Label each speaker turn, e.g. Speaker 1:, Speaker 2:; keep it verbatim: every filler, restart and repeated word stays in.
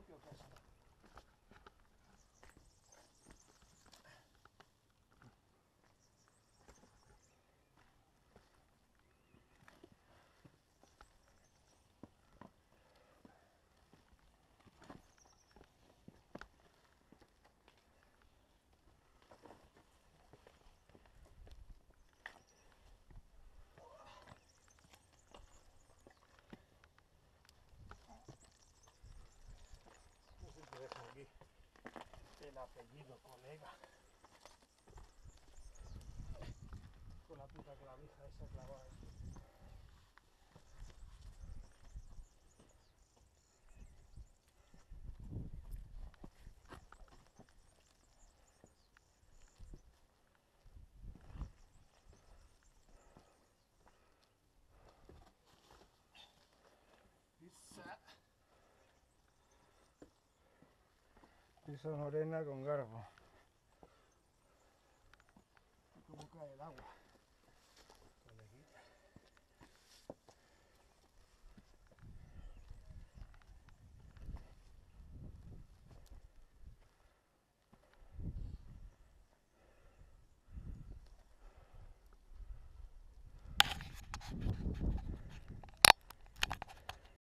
Speaker 1: propio caso. No sé si dejo aquí el apellido, colega. Con la puta clavija esa clavada. Pizza. Pizza morena con garbo. Y cómo cae el agua.